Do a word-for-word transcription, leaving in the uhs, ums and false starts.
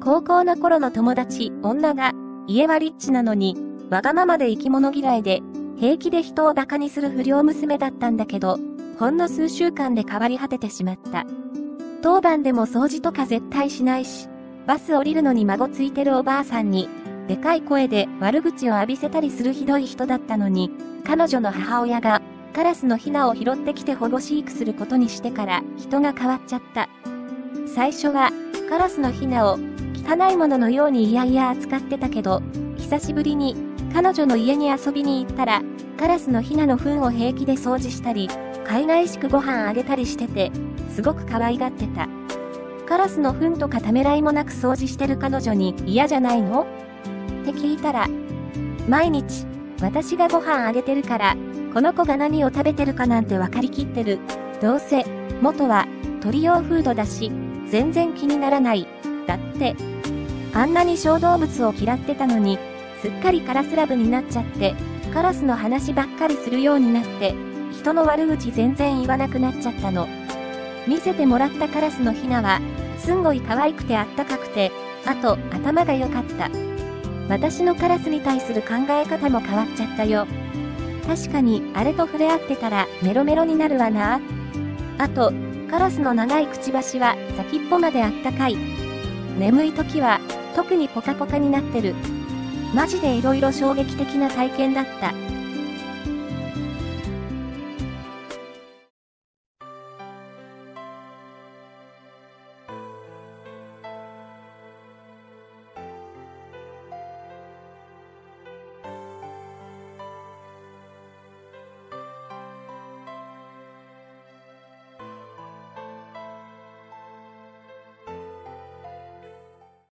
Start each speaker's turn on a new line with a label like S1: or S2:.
S1: 高校の頃の友達、女が、家はリッチなのに、わがままで生き物嫌いで、平気で人を馬鹿にする不良娘だったんだけど、ほんの数週間で変わり果ててしまった。当番でも掃除とか絶対しないし、バス降りるのに孫ついてるおばあさんに、でかい声で悪口を浴びせたりするひどい人だったのに、彼女の母親が、カラスのヒナを拾ってきて保護飼育することにしてから人が変わっちゃった。最初は、カラスのヒナを、汚いもののようにいやいや扱ってたけど、久しぶりに彼女の家に遊びに行ったら、カラスのヒナの糞を平気で掃除したり、海外しくご飯あげたりしてて、すごく可愛がってた。カラスの糞とかためらいもなく掃除してる彼女に嫌じゃないの？って聞いたら、毎日、私がご飯あげてるから、この子が何を食べてるかなんて分かりきってる。どうせ、元は鳥用フードだし、全然気にならない。だって。あんなに小動物を嫌ってたのに、すっかりカラスラブになっちゃって、カラスの話ばっかりするようになって、人の悪口全然言わなくなっちゃったの。見せてもらったカラスのヒナは、すんごい可愛くてあったかくて、あと、頭が良かった。私のカラスに対する考え方も変わっちゃったよ。確かに、あれと触れ合ってたら、メロメロになるわな。あと、カラスの長いくちばしは、先っぽまであったかい。眠い時は、特にポカポカになってる。マジで色々衝撃的な体験だった。